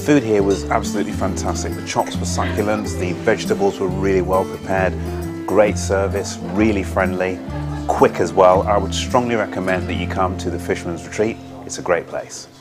food here was absolutely fantastic. The chops were succulent, the vegetables were really well prepared, great service, really friendly, quick as well. I would strongly recommend that you come to the Fisherman's Retreat. It's a great place.